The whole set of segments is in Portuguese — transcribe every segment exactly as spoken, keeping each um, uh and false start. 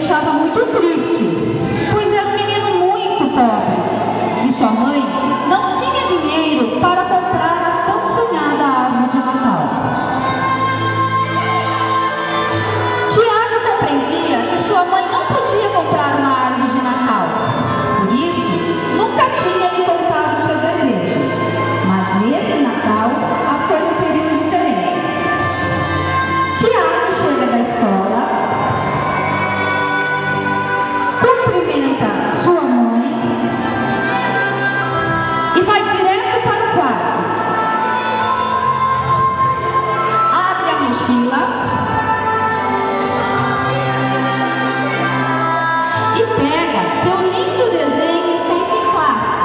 deixava muito triste, pois era um menino muito pobre e sua mãe não tinha dinheiro para comprar a tão sonhada árvore de Natal. Tiago compreendia que sua mãe não podia comprar uma árvore de Natal, por isso nunca tinha lhe contado seu desejo. Mas nesse Natal as coisas seriam diferentes. Tiago chega da escola, cumprimenta sua mãe e vai direto para o quarto. Abre a mochila e pega seu lindo desenho feito em classe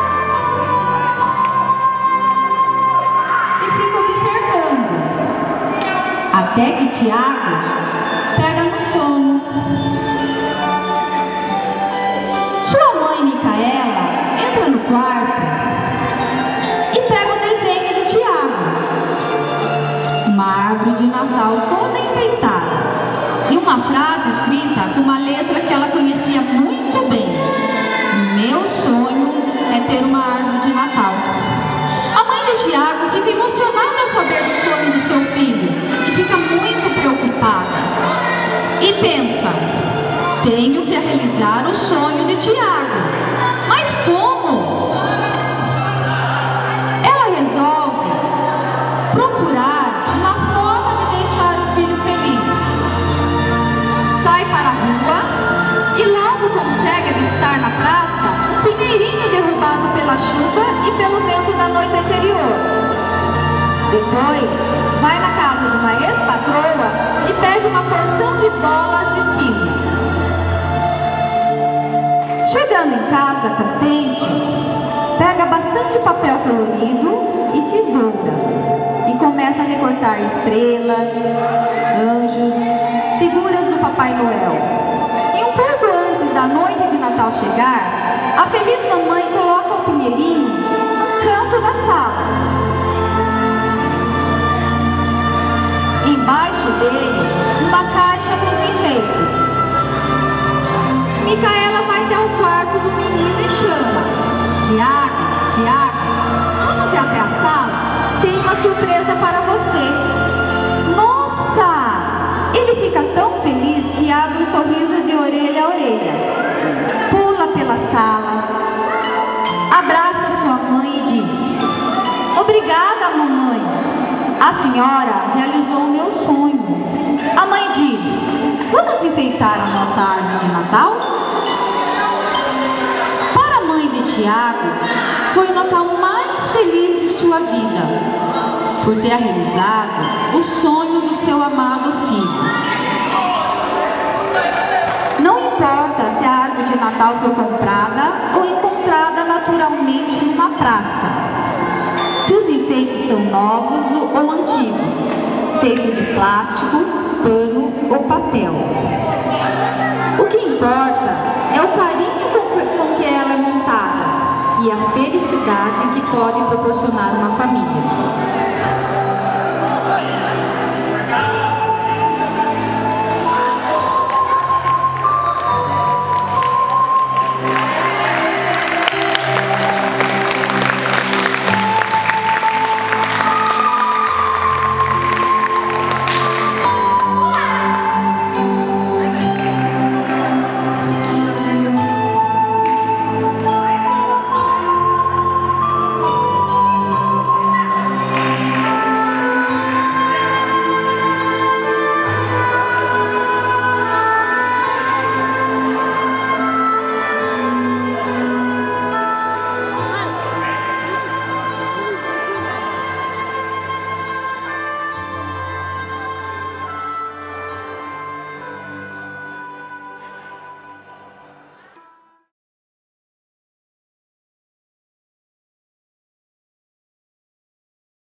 e fica observando, até que Tiago pega no sono. Sua mãe, Micaela, entra no quarto e pega o desenho de Tiago, uma árvore de Natal toda enfeitada e uma frase escrita com uma letra que ela conhecia muito bem: meu sonho é ter uma árvore de Natal. A mãe de Tiago fica emocionada ao saber do sonho do seu filho e fica muito preocupada e pensa: tenho que realizar o sonho de Tiago, mas como? Ela resolve procurar uma forma de deixar o filho feliz. Sai para a rua e logo consegue avistar na praça um pinheirinho derrubado pela chuva e pelo vento da noite anterior. Depois, vai na casa de uma ex-patroa e pede uma porção de bolas e sinos. Chegando em casa contente, pega bastante papel colorido e tesoura e começa a recortar estrelas, anjos, figuras do Papai Noel. E um pouco antes da noite de Natal chegar, a feliz mamãe coloca o pinheirinho no canto da sala. Embaixo dele, uma caixa com os enfeites. Micaela vai até o quarto do menino e chama: Tiago, Tiago, vamos até a sala? Tem uma surpresa para você. Nossa! Ele fica tão feliz que abre um sorriso de orelha a orelha. Pula pela sala, abraça sua mãe e diz: obrigada, mamãe. A senhora realizou o meu sonho. A mãe diz: vamos enfeitar a nossa árvore de Natal? Para a mãe de Tiago, foi o Natal mais feliz de sua vida, por ter realizado o sonho do seu amado filho. Não importa se a árvore de Natal foi comprada ou encontrada naturalmente numa praça, se os enfeites são novos ou antigos, feitos de plástico, pano ou papel. O que importa é o carinho com que ela é montada e a felicidade que pode proporcionar uma família.